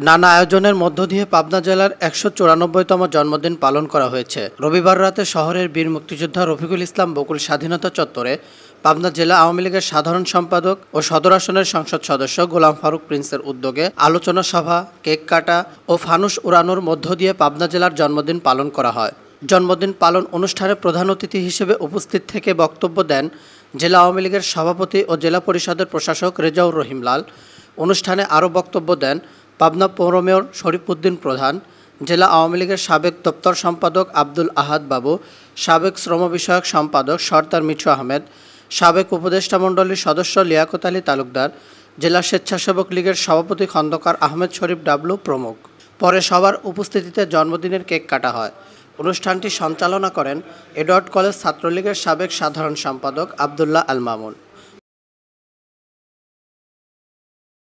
নানা আয়োজনের মধ্য দিয়ে পাবনা জেলার ১৯৪তম জন্মদিন পালন করা হয়েছে। রবিবার রাতে শহরের বীর মুক্তিযোদ্ধা রফিকুল ইসলাম বকুল স্বাধীনতা চত্বরে পাবনা জেলা আওয়ামী লীগের সাধারণ সম্পাদক ও সদর আসনের সংসদ সদস্য গোলাম ফারুক প্রিন্সের উদ্যোগে আলোচনা সভা, কেক কাটা ও ফানুস উড়ানোর মধ্য দিয়ে পাবনা জেলার জন্মদিন পালন করা হয়। জন্মদিন পালন অনুষ্ঠানে প্রধান অতিথি হিসেবে উপস্থিত থেকে বক্তব্য দেন জেলা আওয়ামী লীগের সভাপতি ও জেলা পরিষদের প্রশাসক রেজাউর রহিম লাল। অনুষ্ঠানে আরও বক্তব্য দেন পাবনা পৌর মেয়র শরীফ উদ্দিন প্রধান, জেলা আওয়ামী লীগের সাবেক দপ্তর সম্পাদক আব্দুল আহাদ বাবু, সাবেক শ্রম বিষয়ক সম্পাদক সরদার মিঠু আহমেদ, সাবেক উপদেষ্টা মণ্ডলীর সদস্য লিয়াকত আলী তালুকদার, জেলা স্বেচ্ছাসেবক লীগের সভাপতি খন্দকার আহমেদ শরীফ ডাবলু প্রমুখ। পরে সবার উপস্থিতিতে জন্মদিনের কেক কাটা হয়। অনুষ্ঠানটি সঞ্চালনা করেন এডওয়ার্ড কলেজ ছাত্রলীগের সাবেক সাধারণ সম্পাদক আবদুল্লাহ আল মামুন।